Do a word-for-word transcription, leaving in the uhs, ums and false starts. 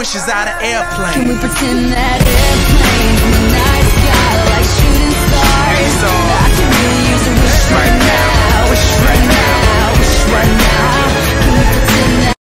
wishes out of airplane. Can we pretend that